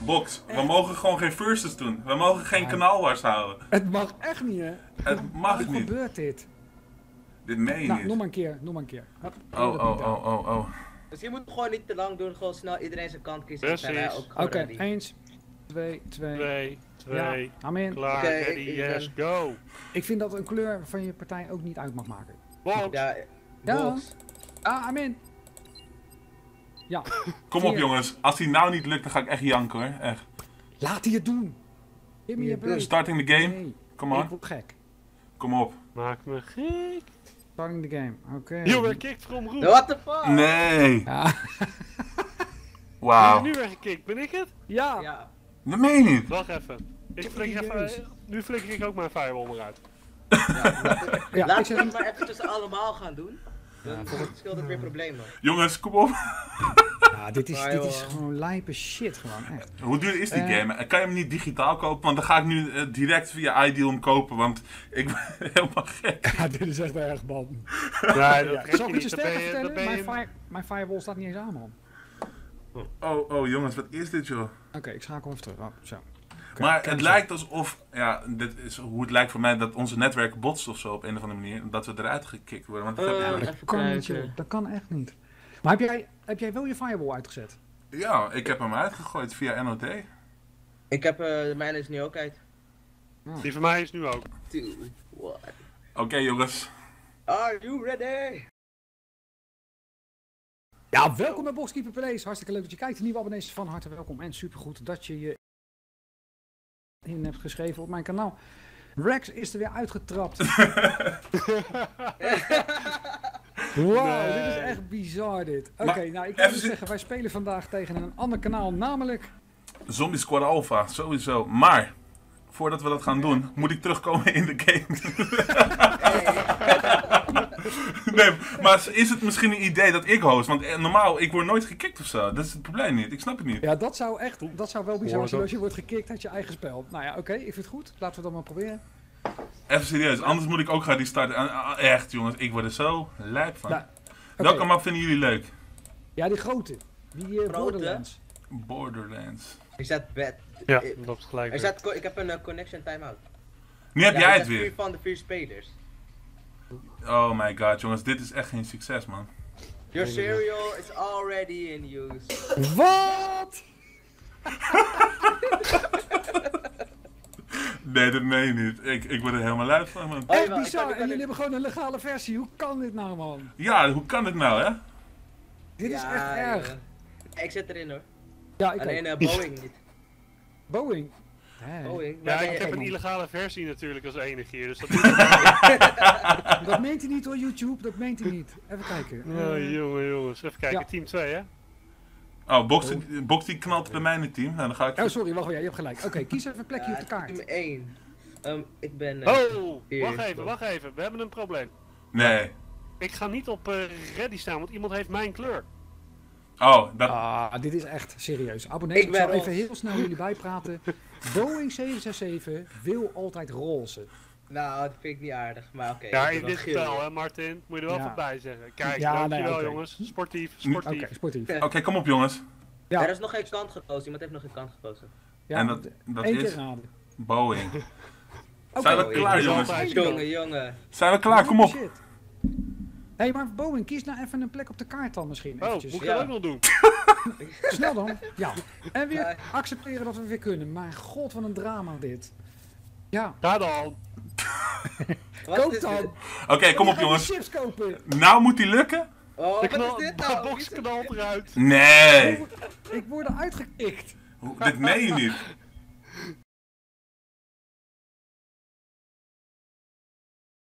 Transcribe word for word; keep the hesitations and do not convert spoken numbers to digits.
Box, we mogen gewoon geen verses doen. We mogen geen kanaalwars houden. Het mag echt niet, hè? Het mag Hoe niet. gebeurt dit? Dit meen je Nou, niet. nog maar een keer, nog maar een keer. Hup, Oh, oh, oh, oh, oh. Dus je moet gewoon niet te lang doen, gewoon snel iedereen zijn kant kiezen. Precies. En wij ook Oké, gewoon okay, ready. eens, twee, twee. Twee, twee, Ja, amen. klaar, Oké, ready, ik- ik yes, ben- go. Ik vind dat een kleur van je partij ook niet uit mag maken. Box. Ja, Ja. box. Ah, amen. Ja, Kom op Vier. jongens, als die nou niet lukt dan ga ik echt janken hoor. Echt. laat hij het doen. Give me a break. Starting the game. Nee, Come ik on. word gek. Kom op. Maak me gek. Starting the game, oké. You were kicked from room. What the fuck? Nee. Ja. Ben je Wauw. nu weer gekikt? Ben ik het? Ja. Ja. Dat meen je niet. Wacht even. Ik flikker Serieus? even. Nu flikker ik ook mijn firewall eruit. Ja, ik Laten we zeg- het maar even tussen allemaal gaan doen. Dan Ja, scheelt het weer problemen. Jongens, kom op. Ja, dit is, Maar dit is joh. gewoon lijpe shit gewoon, echt. Hoe duur is die Eh. game? Kan je hem niet digitaal kopen? Want dan ga ik nu eh, direct via Ideal hem kopen, want ik ben helemaal gek. Ja, dit is echt erg, man. Nee, dat Ja. red Zal je ik het je niet. Dan ben sterker je, dan vertellen? ben Mijn, je... fire, mijn firewall staat niet eens aan, man. Oh, oh jongens, wat is dit joh? Oké, ik schakel even terug. Oh, zo. Oké, Maar kijk het eens lijkt alsof, ja, dit is hoe het lijkt voor mij, dat onze netwerk botst of zo op een of andere manier. Dat we eruit gekikt worden. Want dat heb Eh, je- op. Dat Even kan niet, kijken. joh. Dat kan echt niet. Maar heb jij, heb jij wel je firewall uitgezet? ja, ik heb hem uitgegooid via N O D. Ik heb, eh, de mijne is nu ook uit. Die van mij is nu ook. Two, one. Oké jongens. Are you ready? Ja, welkom bij Boxkeeper Plays. Hartstikke leuk dat je kijkt. De nieuwe abonnees van harte welkom. En supergoed dat je je in hebt geschreven op mijn kanaal. Rex is er weer uitgetrapt. Wow, Nee. dit is echt bizar dit. Oké, Maar nou ik even wil zi- zeggen, wij spelen vandaag tegen een ander kanaal, namelijk... Zombie Squad Alpha, sowieso. Maar, voordat we dat gaan doen, moet ik terugkomen in de game. Nee, maar is het misschien een idee dat ik host? Want eh, normaal, ik word nooit gekikt of zo. Dat is het probleem niet. Ik snap het niet. Ja, dat zou echt, dat zou wel bizar Hoor zijn zo. als je wordt gekikt uit je eigen spel. Nou ja, oké, ik vind het goed. Laten we dat maar proberen. Even serieus, anders moet ik ook gaan restarten. En, ah, echt jongens, ik word er zo lijp van. Nou, oké. Welke map vinden jullie leuk? Ja, die grote. Die eh, Grote? Borderlands. Borderlands. Ik zet bed. Ja, Ik- dat is gelijk. Er weer. staat, co- ik heb een eh, connection timeout. Nu heb Ja, jij ik het zet weer. vier van de vier spelers. Oh my god, jongens, dit is echt geen succes, man. Your cereal is already in use. Wat? Nee, dat meen je niet. Ik, ik word er helemaal luid van, man. Oh, Echt jawel, ik bizar. kan- ik En kan jullie het- hebben gewoon een legale versie. Hoe kan dit nou, man? Ja, hoe kan dit nou, hè? Dit is Ja, echt erg. eh, Ik zit erin hoor. Ja, ik Alleen ook. eh, Boeing niet. Boeing. Hè? Boeing. Ja, maar ik nee, heb eh, een illegale versie natuurlijk als enige hier, dus dat Dat meent hij niet hoor, YouTube. Dat meent hij niet. Even kijken. Oh, Eh, jongen, jongens. Even kijken, Ja. team twee, hè? Oh, Box, die- Box die knalt bij mij in het team. Nou, dan ga ik... Oh, sorry, wacht even. Ja, je hebt gelijk. Oké, kies even een plekje ja, op de kaart. Team één. Ehm, ik ben... eh, Oh, hier wacht is even, Bob. wacht even. We hebben een probleem. Nee. Ik ga niet op eh, ready staan, want iemand heeft mijn kleur. Oh, dat... Ah, dit is echt serieus. Abonnees, Ik ik ben zal even roze. heel snel jullie bijpraten. Boeing zeven zes zeven wil altijd roze. Nou, dat vind ik niet aardig, maar oké. Ja, ik in ben dit geel. spel, hè, Martin? Moet je er wel Ja. van bij zeggen. Kijk, Ja, dankjewel, nee, oké. jongens. Sportief, Oké, sportief. sportief. Oké, kom op, jongens. Ja. Er is nog geen kant gekozen, iemand heeft nog geen kant gekozen. Ja, En dat, dat één is keer raden. Boeing. Oké. Zijn we Oh, klaar, ik- jongens? Altijd. Jongen, jongen. Zijn we klaar? Kom op. Shit. Hé, hey, maar Boeing, kies nou even een plek op de kaart dan misschien. Oh, Eventjes. moet ik Ja. dat ook nog doen? Snel dan. Ja. En weer Ja. accepteren dat we weer kunnen. Maar god, wat een drama dit. Ja. Ga dan. Wat Koop is dan. dit? Oké, kom Je op, gaat jongens. die chips kopen. Nou moet die lukken? Oh, De, wat knal, is dit de nou? box knalt eruit. Nee. Ik word eruit gekikt. Hoe- Dit meen je niet.